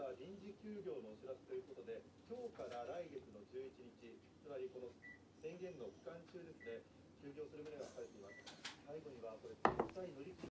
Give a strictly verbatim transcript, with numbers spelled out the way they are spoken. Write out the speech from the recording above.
は臨時休業のお知らせということで、今日から来月のじゅういちにち、つまりこの宣言の期間中ですね、休業する旨が書かれています。最後にはこれ、絶対乗り切